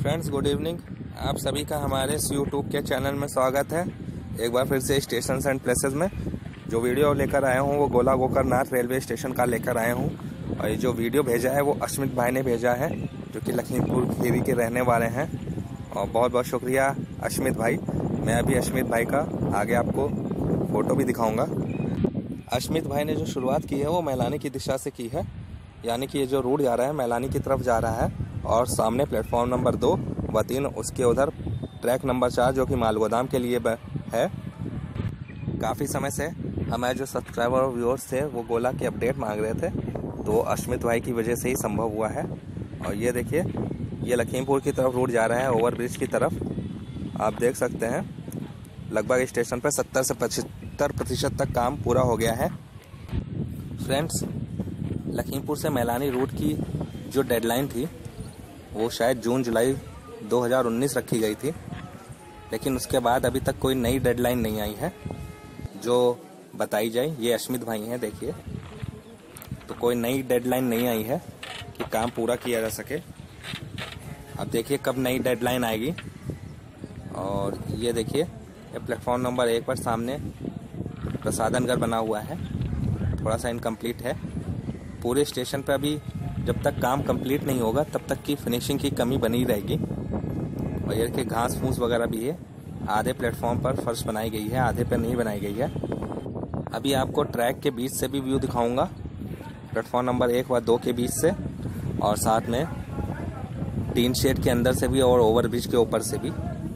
Friends good evening. आप सभी का हमारे इस यूट्यूब के चैनल में स्वागत है। एक बार फिर से स्टेशन एंड प्लेसेस में जो वीडियो लेकर आया हूँ वो गोला गोकरनाथ रेलवे स्टेशन का लेकर आया हूँ। और ये जो वीडियो भेजा है वो अश्मित भाई ने भेजा है, जो कि लखीमपुर खीरी के रहने वाले हैं। और बहुत बहुत शुक्रिया अश्मित भाई। मैं अभी अश्मित भाई का आगे आपको फ़ोटो भी दिखाऊँगा। अश्मित भाई ने जो शुरुआत की है वो मैलानी की दिशा से की है, यानी कि ये जो रोड जा रहा है मैलानी की तरफ जा रहा है। और सामने प्लेटफॉर्म नंबर 2 व 3, उसके उधर ट्रैक नंबर 4 जो कि मालगोदाम के लिए है। काफ़ी समय से हमारे जो सब्सक्राइबर और व्यूअर्स थे वो गोला की अपडेट मांग रहे थे, तो अश्मित भाई की वजह से ही संभव हुआ है। और ये देखिए, ये लखीमपुर की तरफ रोड जा रहा है, ओवरब्रिज की तरफ। आप देख सकते हैं लगभग स्टेशन पर 70 से 75% तक काम पूरा हो गया है। फ्रेंड्स, लखीमपुर से मैलानी रूट की जो डेडलाइन थी वो शायद जून जुलाई 2019 रखी गई थी, लेकिन उसके बाद अभी तक कोई नई डेडलाइन नहीं आई है जो बताई जाए। ये अश्मित भाई हैं, देखिए, तो कोई नई डेडलाइन नहीं आई है कि काम पूरा किया जा सके। अब देखिए कब नई डेडलाइन आएगी। और ये देखिए, ये प्लेटफॉर्म नंबर 1 पर सामने प्रसादन घर बना हुआ है, थोड़ा सा इनकम्प्लीट है। पूरे स्टेशन पे अभी जब तक काम कंप्लीट नहीं होगा तब तक की फिनिशिंग की कमी बनी रहेगी। और ये देखिए घास फूस वगैरह भी है। आधे प्लेटफॉर्म पर फर्श बनाई गई है, आधे पर नहीं बनाई गई है। अभी आपको ट्रैक के बीच से भी व्यू दिखाऊंगा, प्लेटफॉर्म नंबर 1 व 2 के बीच से, और साथ में टीन शेड के अंदर से भी और ओवरब्रिज के ऊपर से भी।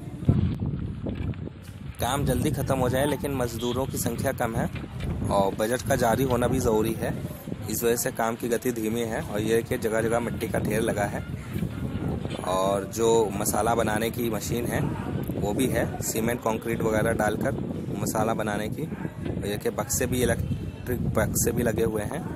काम जल्दी ख़त्म हो जाए, लेकिन मजदूरों की संख्या कम है और बजट का जारी होना भी ज़रूरी है। इस वजह से काम की गति धीमी है। और ये देखिए जगह जगह मिट्टी का ढेर लगा है। और जो मसाला बनाने की मशीन है वो भी है, सीमेंट कंक्रीट वगैरह डालकर मसाला बनाने की। और ये के बक्से भी, इलेक्ट्रिक बक्से भी लगे हुए हैं।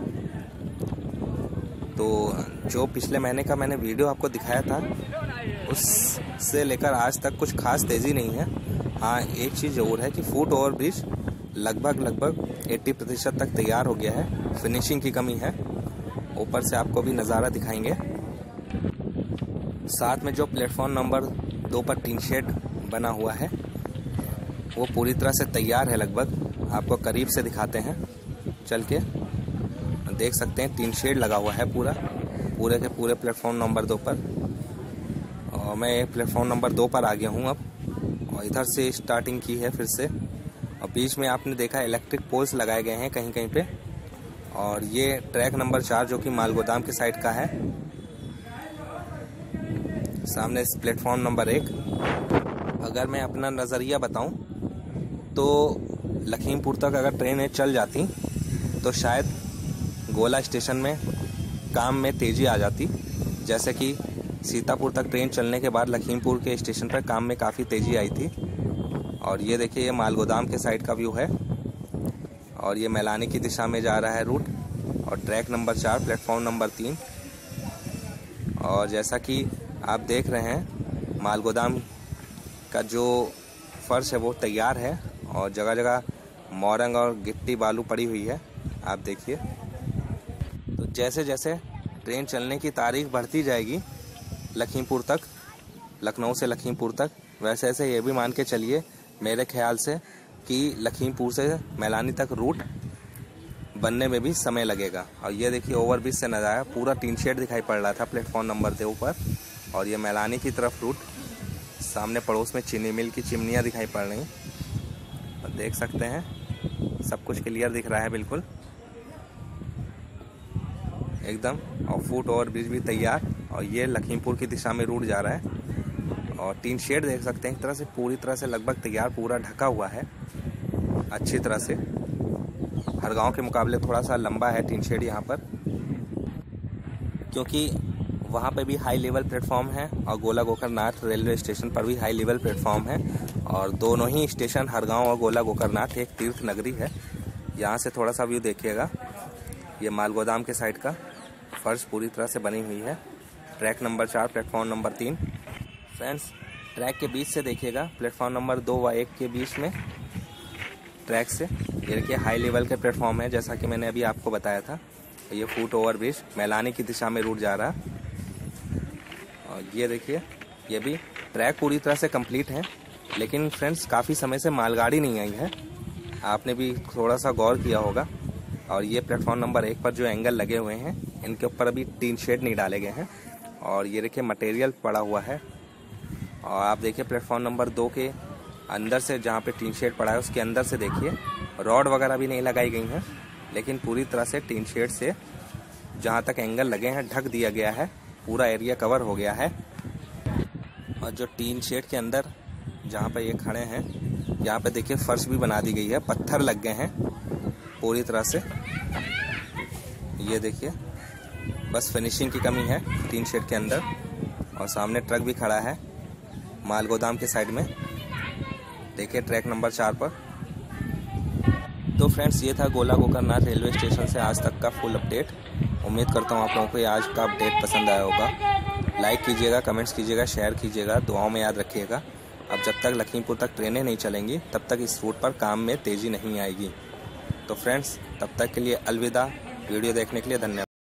तो जो पिछले महीने का मैंने वीडियो आपको दिखाया था उससे लेकर आज तक कुछ खास तेज़ी नहीं है। हाँ, एक चीज़ ज़रूर है कि फुट ओवर ब्रिज लगभग 80% तक तैयार हो गया है। फिनिशिंग की कमी है। ऊपर से आपको भी नज़ारा दिखाएंगे। साथ में जो प्लेटफॉर्म नंबर 2 पर टीन शेड बना हुआ है वो पूरी तरह से तैयार है। लगभग आपको करीब से दिखाते हैं, चल के देख सकते हैं टीन शेड लगा हुआ है पूरे के पूरे प्लेटफॉर्म नंबर 2 पर। और मैं प्लेटफॉर्म नंबर 2 पर आ गया हूँ अब, और इधर से स्टार्टिंग की है फिर से। और बीच में आपने देखा इलेक्ट्रिक पोल्स लगाए गए हैं कहीं कहीं पे। और ये ट्रैक नंबर 4 जो कि मालगोदाम की साइड का है। सामने इस प्लेटफॉर्म नंबर 1। अगर मैं अपना नज़रिया बताऊं तो लखीमपुर तक अगर ट्रेनें चल जाती तो शायद गोला स्टेशन में काम में तेज़ी आ जाती। जैसे कि सीतापुर तक ट्रेन चलने के बाद लखीमपुर के स्टेशन पर काम में काफ़ी तेज़ी आई थी। और ये देखिए, ये मालगोदाम के साइड का व्यू है। और ये मैलानी की दिशा में जा रहा है रूट। और ट्रैक नंबर 4 प्लेटफॉर्म नंबर 3। और जैसा कि आप देख रहे हैं मालगोदाम का जो फर्श है वो तैयार है। और जगह जगह मोरंग और गिट्टी बालू पड़ी हुई है, आप देखिए। तो जैसे जैसे ट्रेन चलने की तारीख बढ़ती जाएगी लखीमपुर तक, लखनऊ से लखीमपुर तक, वैसे ऐसे ये भी मान के चलिए मेरे ख्याल से कि लखीमपुर से मैलानी तक रूट बनने में भी समय लगेगा। और ये देखिए ओवरब्रिज से नज़ारा, पूरा टीन शेड दिखाई पड़ रहा था प्लेटफॉर्म नंबर 2 पर। और ये मैलानी की तरफ रूट, सामने पड़ोस में चीनी मिल की चिमनियाँ दिखाई पड़ रही। और देख सकते हैं सब कुछ क्लियर दिख रहा है बिल्कुल एकदम। और फुट ओवरब्रिज भी तैयार। और ये लखीमपुर की दिशा में रूट जा रहा है। और टीन शेड देख सकते हैं एक तरह से, पूरी तरह से लगभग तैयार, पूरा ढका हुआ है अच्छी तरह से। हर गांव के मुकाबले थोड़ा सा लंबा है टीन शेड यहाँ पर, क्योंकि वहाँ पे भी हाई लेवल प्लेटफॉर्म है और गोला गोकरनाथ रेलवे स्टेशन पर भी हाई लेवल प्लेटफॉर्म है। और दोनों ही स्टेशन, हरगांव और गोला गोकरनाथ, एक तीर्थ नगरी है। यहाँ से थोड़ा सा व्यू देखिएगा। ये मालगोदाम के साइड का फर्श पूरी तरह से बनी हुई है। Track number 4 platform number 3। Friends, track के बीच से देखिएगा, प्लेटफॉर्म नंबर 2 व 1 के बीच में ट्रैक से ये देखिए हाई लेवल के प्लेटफॉर्म है, जैसा कि मैंने अभी आपको बताया था। तो ये फुट ओवर ब्रिज मैलानी की दिशा में रूट जा रहा है। और ये देखिए ये भी ट्रैक पूरी तरह से कंप्लीट है, लेकिन फ्रेंड्स काफ़ी समय से मालगाड़ी नहीं आई है, आपने भी थोड़ा सा गौर किया होगा। और ये प्लेटफॉर्म नंबर 1 पर जो एंगल लगे हुए हैं इनके ऊपर अभी टीन शेड नहीं डाले गए हैं। और ये देखिए मटेरियल पड़ा हुआ है। और आप देखिए प्लेटफॉर्म नंबर 2 के अंदर से जहाँ पे टीन शेड पड़ा है उसके अंदर से देखिए रॉड वगैरह भी नहीं लगाई गई हैं, लेकिन पूरी तरह से टीन शेड से जहाँ तक एंगल लगे हैं ढक दिया गया है, पूरा एरिया कवर हो गया है। और जो टीन शेड के अंदर जहाँ पे ये खड़े हैं यहाँ पे देखिए फर्श भी बना दी गई है, पत्थर लग गए हैं पूरी तरह से। ये देखिए बस फिनिशिंग की कमी है टीन शेड के अंदर। और सामने ट्रक भी खड़ा है माल गोदाम के साइड में, देखिए ट्रैक नंबर 4 पर। तो फ्रेंड्स ये था गोला गोकरनाथ रेलवे स्टेशन से आज तक का फुल अपडेट। उम्मीद करता हूँ आप लोगों को ये आज का अपडेट पसंद आया होगा। लाइक कीजिएगा, कमेंट्स कीजिएगा, शेयर कीजिएगा, दुआओं में याद रखिएगा। अब जब तक लखीमपुर तक ट्रेनें नहीं चलेंगी तब तक इस रूट पर काम में तेज़ी नहीं आएगी। तो फ्रेंड्स तब तक के लिए अलविदा। वीडियो देखने के लिए धन्यवाद।